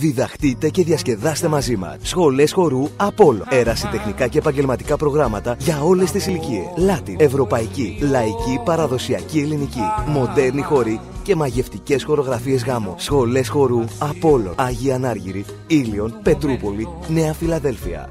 Διδαχτείτε και διασκεδάστε μαζί μας. Σχολές χορού Απόλλων. Ερασιτεχνικά και επαγγελματικά προγράμματα για όλες τις ηλικίες. Λάτιν, ευρωπαϊκή, λαϊκή, παραδοσιακή ελληνική, μοντέρνη χορή και μαγευτικές χορογραφίες γάμου. Σχολές χορού Απόλλων. Άγια Ανάργυρη, Ήλιον, Πετρούπολη, Νέα Φιλαδέλφια.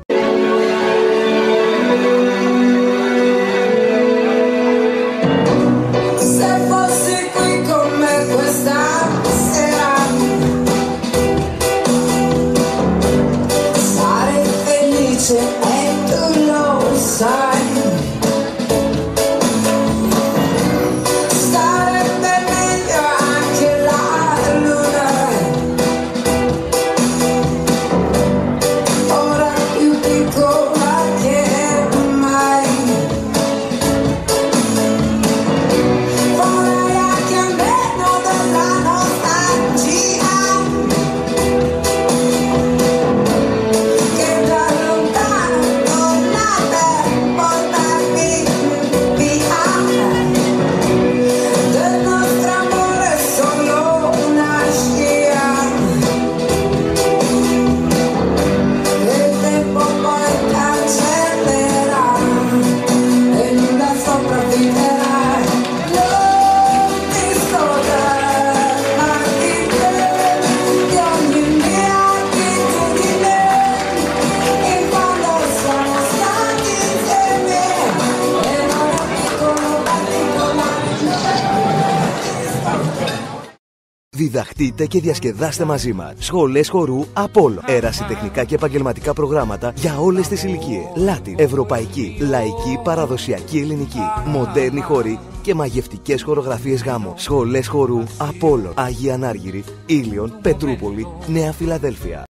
Διδαχτείτε και διασκεδάστε μαζί μας. Σχολές χορού Απόλλων. Ερασιτεχνικά και επαγγελματικά προγράμματα για όλες τις ηλικίες. Λάτιν, ευρωπαϊκή, λαϊκή, παραδοσιακή ελληνική, μοντέρνη χορή και μαγευτικές χορογραφίες γάμου. Σχολές χορού Απόλλων. Άγια Ανάργυρη, Ήλιον, Πετρούπολη, Νέα Φιλαδέλφια.